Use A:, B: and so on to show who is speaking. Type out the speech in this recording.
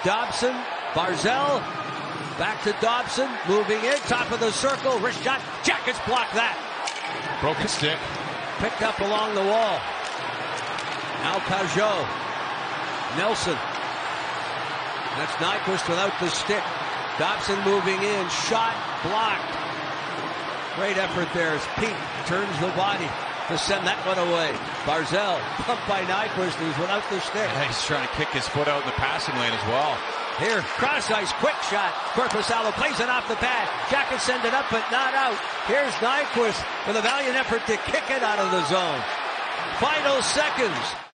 A: Dobson. Barzal. Back to Dobson. Moving in. Top of the circle. Wrist shot. Jackets block that.
B: Broken stick.
A: Picked up along the wall. Now Pajot. Nelson. That's Nyquist without the stick. Dobson moving in. Shot. Blocked. Great effort there as Pete turns the body to send that one away. Barzal pumped by Nyquist, who's without the stick.
B: Yeah, he's trying to kick his foot out in the passing lane as well.
A: Here, cross ice, quick shot. Korpisalo plays it off the pad. Jackets send it up, but not out. Here's Nyquist with a valiant effort to kick it out of the zone. Final seconds.